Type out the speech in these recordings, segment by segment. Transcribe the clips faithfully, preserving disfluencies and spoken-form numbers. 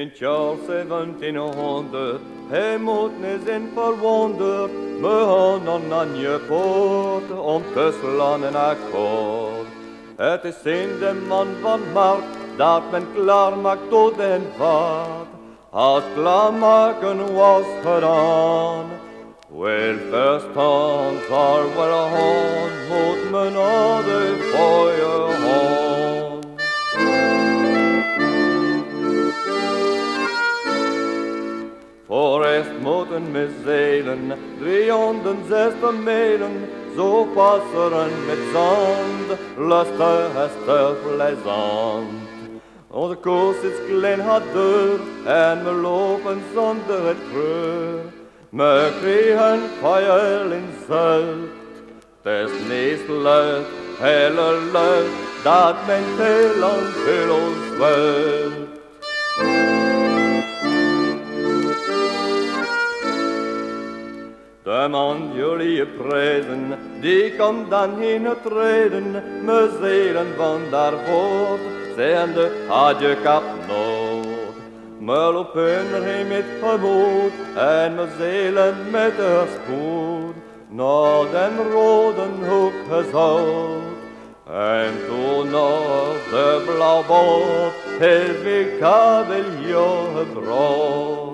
In jaar zeventien honderd, hij moet niet zijn verwonderd, me gaan aan je poort om te slaan een akkoord. Het is in de man van maart dat men klaar maakt tot en vaart. Als klaarmaken was gedaan, wel verstaan zal wel gaan, moet men naar de feuer gaan. Vooreerst moeten we zeilen, driehonderdzestig mijlen, zo passeren met zand, lustig is te plezant. Onze koers is klein had deur, en we lopen zonder het kreur. We kregen pijl in zult, het is niet luid, hele luid, dat men te lang veel ons wilt. De man jullie prijzen, die komt dan in het rijden, me zeilen van daar voort, zijnde had je kap nood. Me lopen er met gemoed, en me zeilen met de spoed, naar den rode hoek gezout. En toen nog de blauwboot, heel veel kabeljauw gebrood.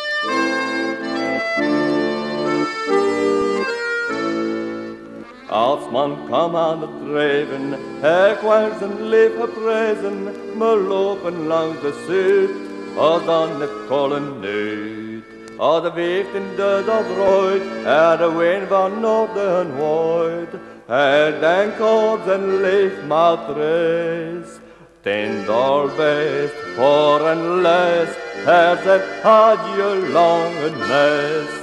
Als man kwam aan het drijven, hij kwam zijn leven prijzen, me lopen langs de zuid, als dan het kolonneut. Als de weeft in de dat rooit, en de wind van noorden waait, hij denkt op zijn leefmatrijs. Ten doorbeest voor een les, hij zegt had je lange nes.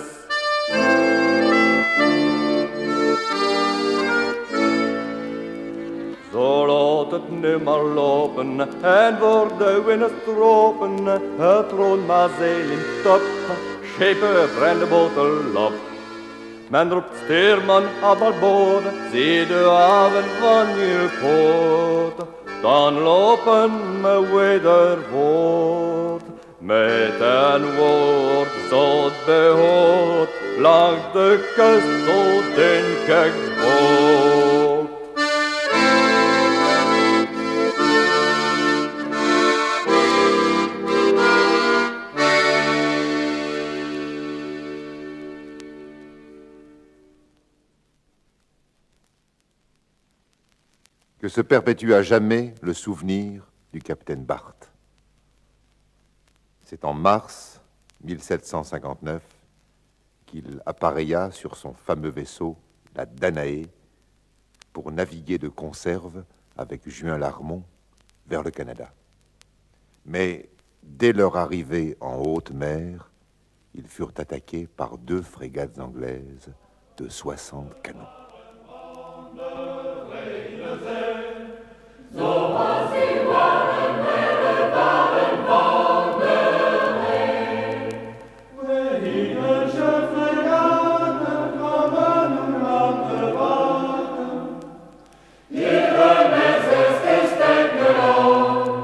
Zo laat het nu maar lopen, en voor de winnen stropen, het troon maar zeil in top, schepen brengt de boter lop. Men roept stuurman op boord, zie de haven van je poort, dan lopen we weer voort. Met een woord zoals behoort, langs de kust zo denk ik voort. Que se perpétue à jamais le souvenir du capitaine Barth. C'est en mars mille sept cent cinquante-neuf qu'il appareilla sur son fameux vaisseau, la Danaé, pour naviguer de conserve avec Juin Larmont vers le Canada. Mais dès leur arrivée en haute mer, ils furent attaqués par deux frégates anglaises de soixante canons. Zo was die waren met waren van de ree. Wehigische fregaten komen aan de water. Ihre Messes gestekten,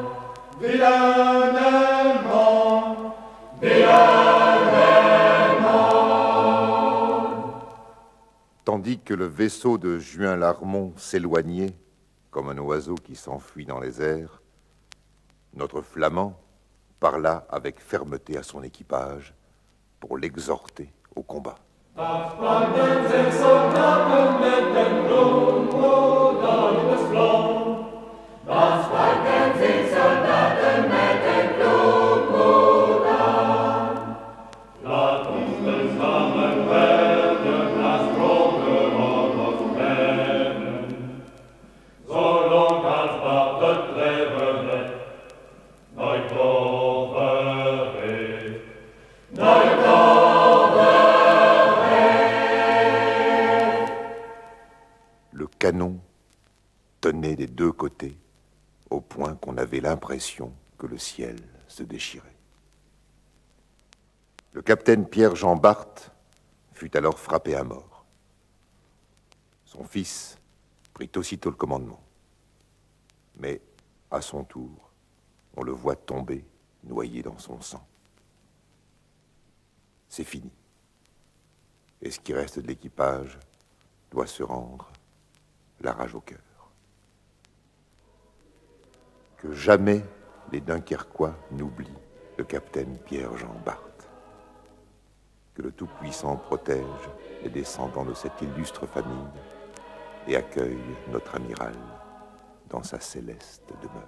Villeneuve, Villeneuve. Tandis que le vaisseau de Juin Larmont s'éloignait, comme un oiseau qui s'enfuit dans les airs, notre flamand parla avec fermeté à son équipage pour l'exhorter au combat. Le canon tenait des deux côtés, au point qu'on avait l'impression que le ciel se déchirait. Le capitaine Pierre-Jean Barth fut alors frappé à mort. Son fils prit aussitôt le commandement. Mais, à son tour, on le voit tomber noyé dans son sang. C'est fini. Et ce qui reste de l'équipage doit se rendre, la rage au cœur. Que jamais les Dunkerquois n'oublient le capitaine Pierre-Jean Bart. Que le Tout-Puissant protège les descendants de cette illustre famille et accueille notre amiral dans sa céleste demeure.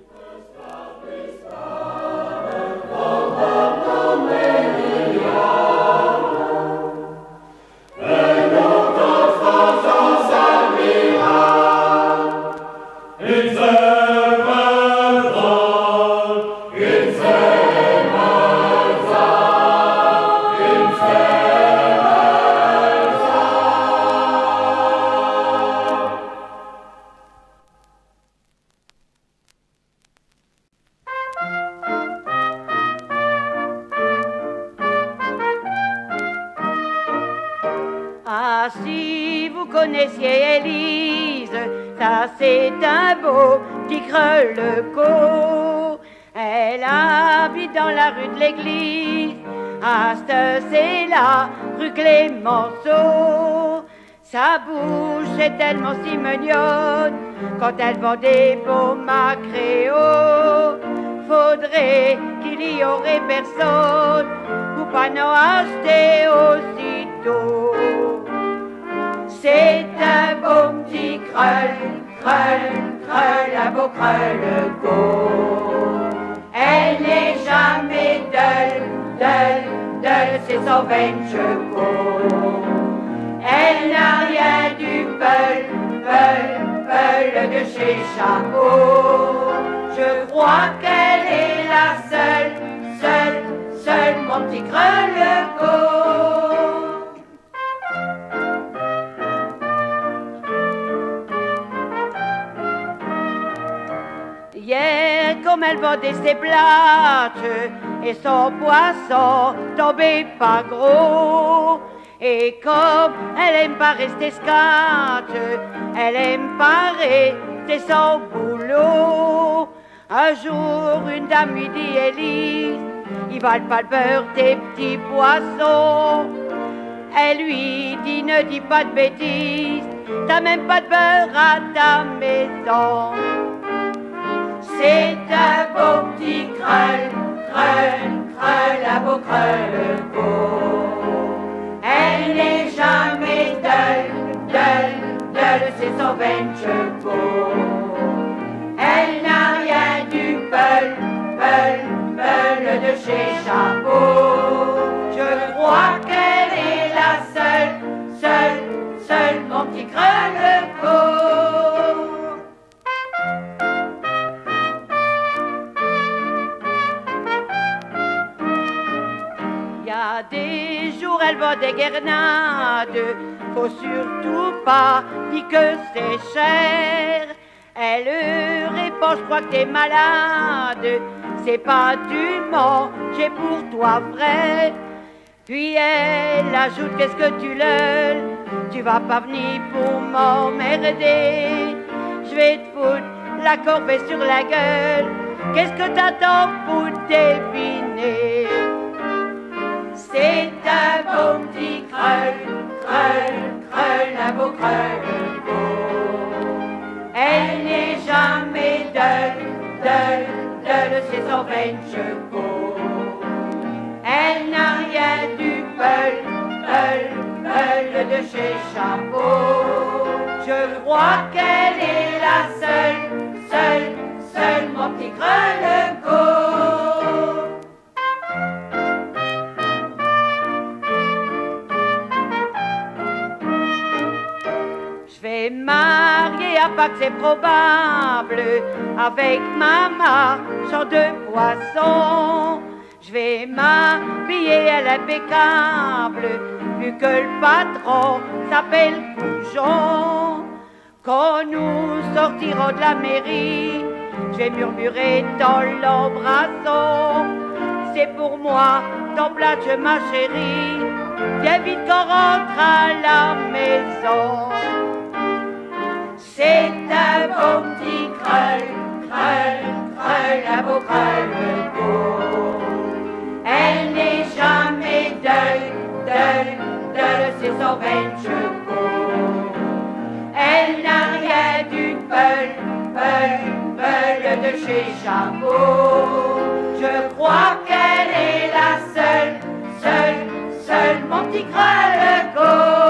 Ah, si vous connaissiez Élise, ça c'est un beau petit creux-le-cou. Elle habite dans la rue de l'église, ah, c'est la rue Clémenceau. Sa bouche est tellement si mignonne, quand elle vend des beaux macréaux. Faudrait qu'il y aurait personne, pour pas n'en acheter aussitôt. C'est un beau petit creul, creul, creul, un beau creux-le-go. Elle n'est jamais dulle, dulle, dulle, c'est son vingt chevaux. Elle n'a rien du peul, peul, peul de chez Chameau. Je crois qu'elle est la seule, seule, seule, mon petit creux-le-go. Hier, comme elle vendait ses blattes et son poisson tombait pas gros, et comme elle aime pas rester scate, elle aime pas rester son boulot. Un jour, une dame lui dit, Élise, ils valent pas le beurre tes petits poissons. Elle lui dit, ne dis pas de bêtises, t'as même pas de beurre à ta maison. C'est un beau petit creul, creul, creul, un beau creux-le-go. Elle n'est jamais dulle, dulle, dulle, c'est son vingt chevaux. Elle n'a rien du peul, peul, peul de chez Chameau. Je crois qu'elle est la seule, seule, seule, mon petit creux-le-go. Des jours elle vend des guernades, faut surtout pas dire que c'est cher. Elle répond, je crois que t'es malade, c'est pas du manger pour toi vrai. Puis elle ajoute, qu'est-ce que tu leules, tu vas pas venir pour m'emmerder. Je vais te foutre la corvée sur la gueule, qu'est-ce que t'attends pour deviner? C'est un beau petit creul, creul, creul, un beau creux-le-go. Elle n'est jamais dulle, dulle, dulle, c'est son vingt chevaux. Elle n'a rien du peul, peul, peul de chez Chameau. Je crois qu'elle est la seule, seule, seule, mon petit creux-le-go. Je vais marier à Pâques, c'est probable, avec ma marchand de poissons. Je vais m'habiller à l'impeccable, vu que le patron s'appelle Goujon. Quand nous sortirons de la mairie, je vais murmurer dans l'embrasson. C'est pour moi, ton plage, ma chérie, viens vite qu'on rentre à la maison. C'est un beau petit creul, creul, creul, un beau creux-le-go. chevaux. Elle n'a rien d'une peule, peule, peule de chez Chapeau. Je crois qu'elle est la seule, seule, seule, mon petit Grelots.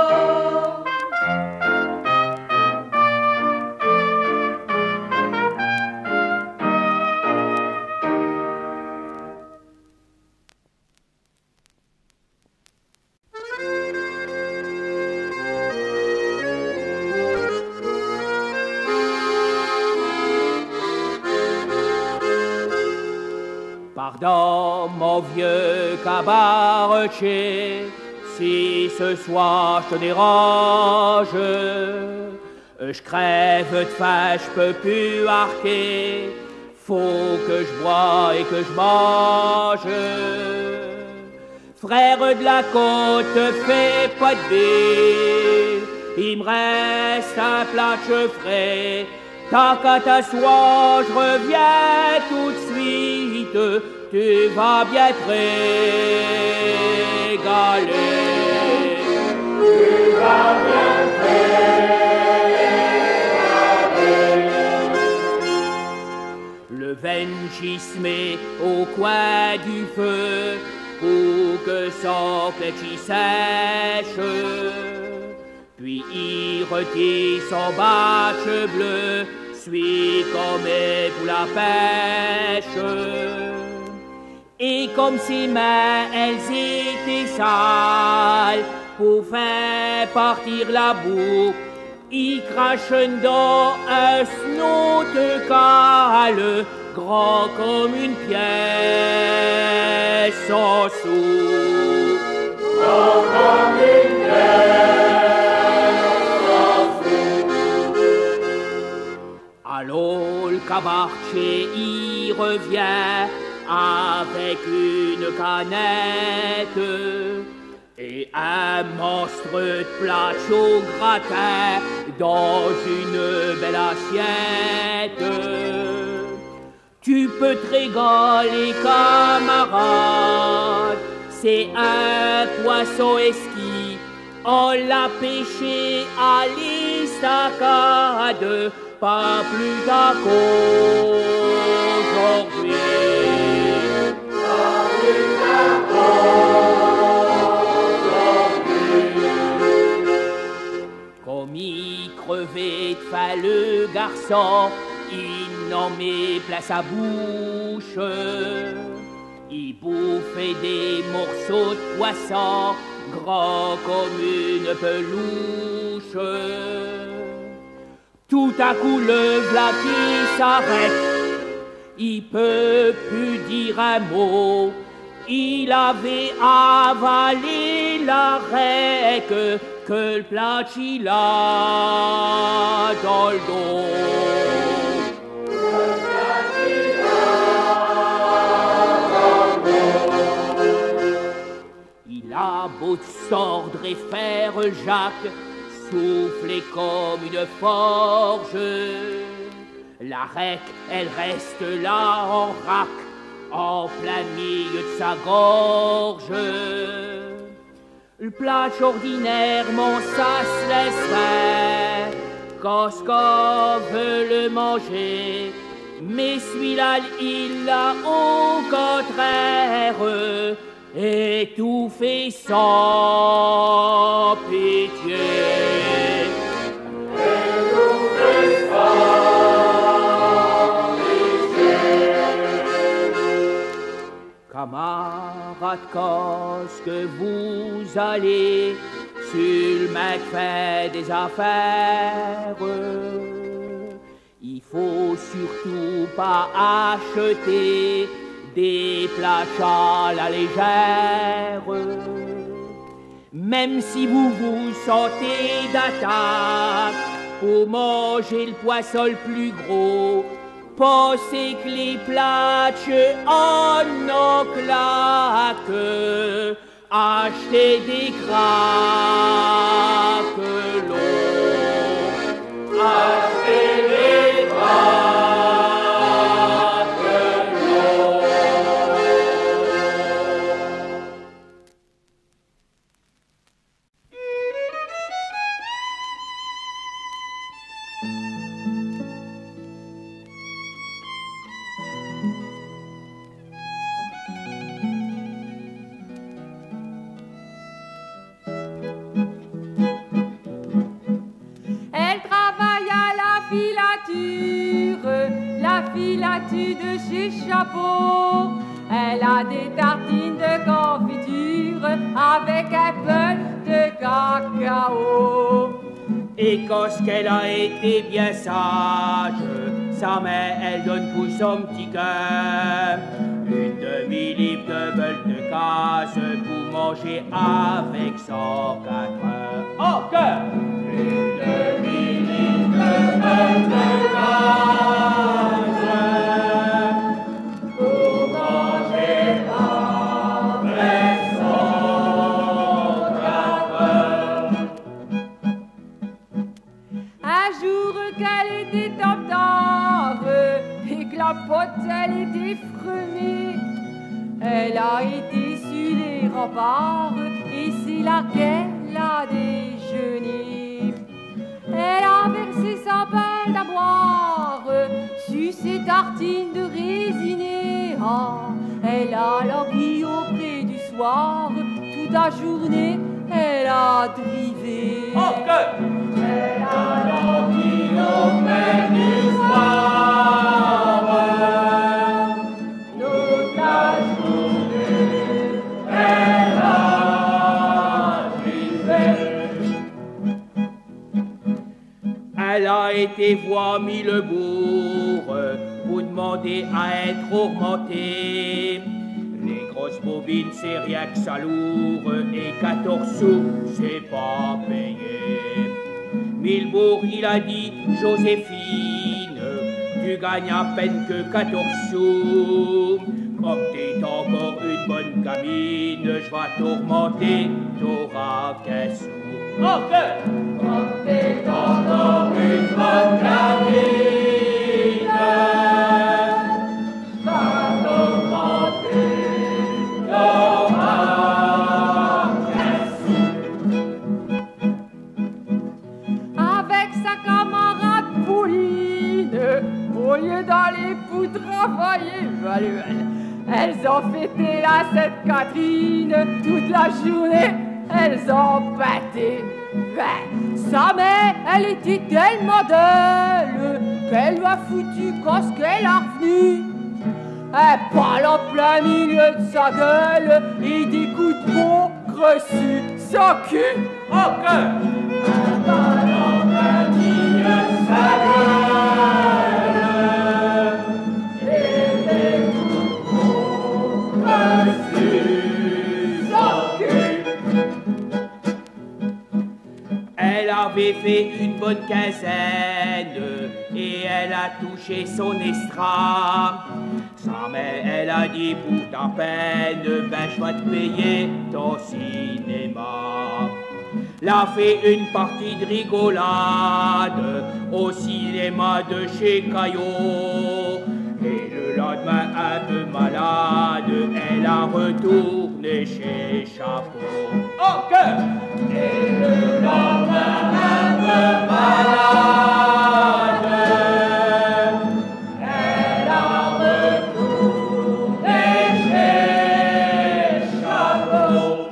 Pardon, mon vieux cabaretier, si ce soir je te dérange, je crève de faim, je peux plus arquer, faut que je bois et que je mange. Frère de la côte, fais pas de bille, il me reste un plat de chevré. Tant qu'à t'asseoir, je reviens tout de suite, tu vas bien te régaler. Tu vas bien te régaler. Le Vengi se met au coin du feu pour que son péchi sèche. Puis il retire son batche bleu, suit comme pour la pêche. Et comme ses mains, elles étaient sales, pour faire partir la boue, il crache dans un snout cale, grand comme une pièce sans sou. Grand comme une pièce. Alors le cabaretier y revient avec une canette et un monstre de plâtre au gratin dans une belle assiette. Tu peux te régaler, camarade, c'est un poisson esquis, on l'a pêché à l'estacade. Pas plus tard qu'aujourd'hui. Pas plus tard qu'aujourd'hui. Comme il crevait de faim le garçon, il n'en met plein sa bouche. Il bouffait des morceaux de poisson, grands comme une peluche. Tout à coup le v'là qui s'arrête, il peut plus dire un mot, il avait avalé l'arrêt que, que le plâtre il a dans le dos. Il a beau tordre et faire Jacques, soufflée comme une forge, la rec, elle reste là en rack, en plein milieu de sa gorge. Le plâtre ordinairement, ça se laisse faire, quand ce qu'on veut le manger, mais celui-là, il l'a au contraire, étouffé sans pitié. Camarades, quand que vous allez sur le mec fait des affaires, il faut surtout pas acheter des plats à la légère. Même si vous vous sentez d'attaque pour manger le poisson le plus gros, pensez que les platchs en ont claque, achetez des craquelots, achetez des craquelots. Elle travaille à la filature, la filature de chez Chapeau. Elle a des tartines de confiture avec un peu de cacao. Et quand qu'elle a été bien sage, sa mère, elle donne pour son petit cœur une demi-livre de beurre de casse pour manger avec son quatre heures. Oh, cœur! Une demi-livre de beurre de casse pour manger avec son quatre heures. Un jour qu'elle était en tard et que la pote elle était fremée, elle a été sur les remparts et c'est là qu'elle a déjeuné. Elle a versé sa pelle à boire sur ses tartines de résiné. Ah, elle a langui auprès du soir, toute la journée elle a drivé. Oh, que elle a langui auprès du soir, toute la journée elle a drivé. Elle a été voir mille bourgs pour demander à être augmentée. Les grosses bobines, c'est rien que ça lourd, et quatorze sous, c'est pas payé. Mille bourgs, il a dit, Joséphine, tu gagnes à peine que quatorze sous. Comme t'es encore une bonne gamine, je vais t'augmenter, t'auras qu'un sou. Oh, que comme t'es encore une bonne gamine, je vais t'augmenter, t'auras qu'un sou. Avec sa camarade Pauline, au lieu d'aller pour travailler, elles ont fêté la Sainte-Catherine toute la journée, elles ont pâté. Sa mère, elle était tellement d'elle qu'elle lui a foutu quand ce qu'elle a revenu. Elle parle en plein milieu de sa gueule et des coups de peau reçus son cul. Oh, que elle parle en plein milieu de sa gueule et des coups de peau reçus son cul. Elle avait fait une bonne quinzaine et elle a touché son extra. Sa mère, elle a dit pour ta peine, ben je vais te payer ton cinéma. L'a fait une partie de rigolade au cinéma de chez Caillot. Et le lendemain, un peu malade, elle a retourné chez Chapeau. Oh, que et le lendemain, un peu malade, elle a retourné chez Chapeau.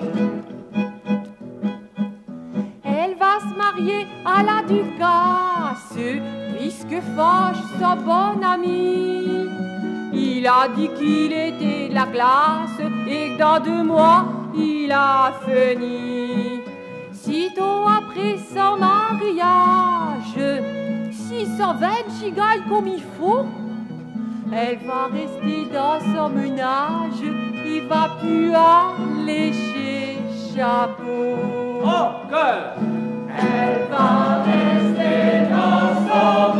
Elle va se marier à la Ducasse, puisque Fauche, son bon ami, il a dit qu'il était de la classe et que dans deux mois, il a fini. Sitôt après son mariage, six cent vingt gigailles comme il faut, elle va rester dans son ménage, il va plus aller chez Chapeau. Oh, que elle va rester dans son